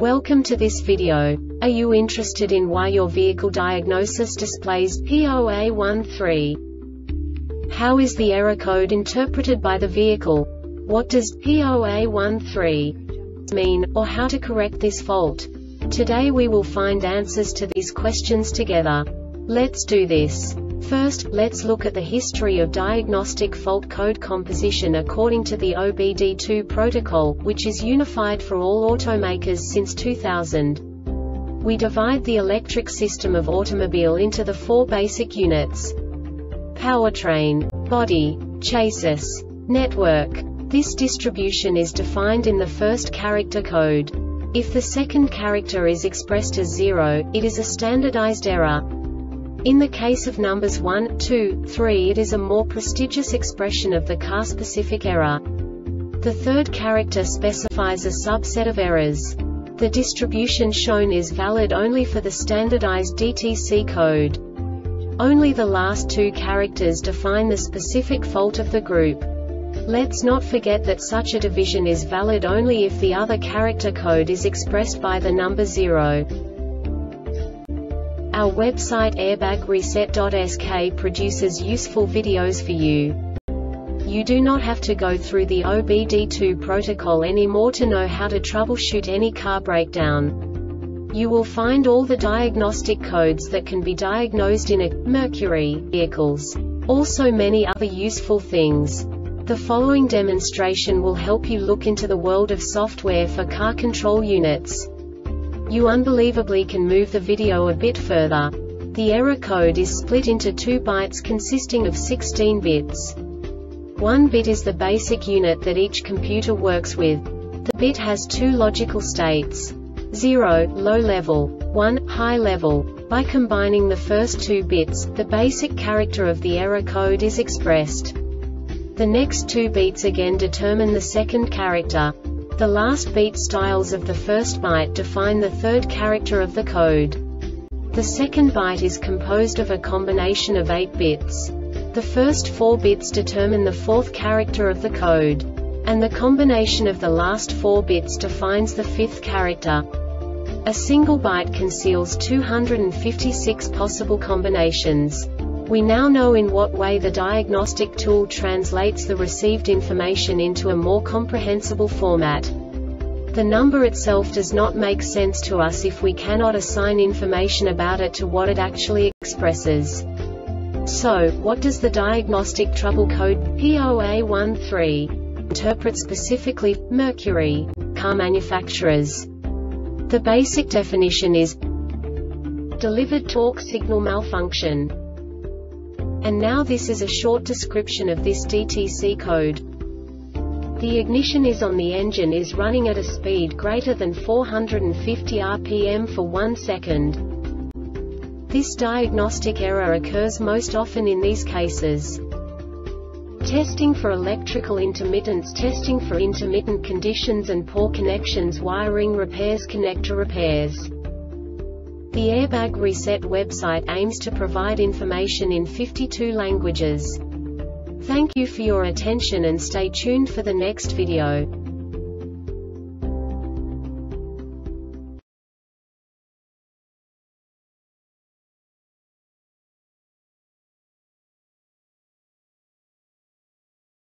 Welcome to this video. Are you interested in why your vehicle diagnosis displays P0A13? How is the error code interpreted by the vehicle? What does P0A13 mean, or how to correct this fault? Today we will find answers to these questions together. Let's do this. First, let's look at the history of diagnostic fault code composition according to the OBD2 protocol, which is unified for all automakers since 2000. We divide the electric system of automobile into the four basic units: powertrain, body, chassis, network. This distribution is defined in the first character code. If the second character is expressed as 0, it is a standardized error. In the case of numbers 1, 2, 3, it is a more prestigious expression of the car-specific error. The third character specifies a subset of errors. The distribution shown is valid only for the standardized DTC code. Only the last two characters define the specific fault of the group. Let's not forget that such a division is valid only if the other character code is expressed by the number 0. Our website airbagreset.sk produces useful videos for you. You do not have to go through the OBD2 protocol anymore to know how to troubleshoot any car breakdown. You will find all the diagnostic codes that can be diagnosed in a Mercury vehicles. Also many other useful things. The following demonstration will help you look into the world of software for car control units. You unbelievably can move the video a bit further. The error code is split into 2 bytes consisting of 16 bits. 1 bit is the basic unit that each computer works with. The bit has 2 logical states: 0, low level, 1, high level. By combining the first 2 bits, the basic character of the error code is expressed. The next 2 beats again determine the second character. The last beat styles of the first byte define the third character of the code. The second byte is composed of a combination of 8 bits. The first 4 bits determine the fourth character of the code. And the combination of the last 4 bits defines the fifth character. A single byte conceals 256 possible combinations. We now know in what way the diagnostic tool translates the received information into a more comprehensible format. The number itself does not make sense to us if we cannot assign information about it to what it actually expresses. So, what does the diagnostic trouble code P0A13 interpret specifically for Mercury car manufacturers? The basic definition is delivered torque signal malfunction. And now this is a short description of this DTC code. The ignition is on, the engine is running at a speed greater than 450 rpm for 1 second. This diagnostic error occurs most often in these cases: testing for electrical intermittence, testing for intermittent conditions and poor connections, wiring repairs, connector repairs. The Airbag Reset website aims to provide information in 52 languages. Thank you for your attention and stay tuned for the next video.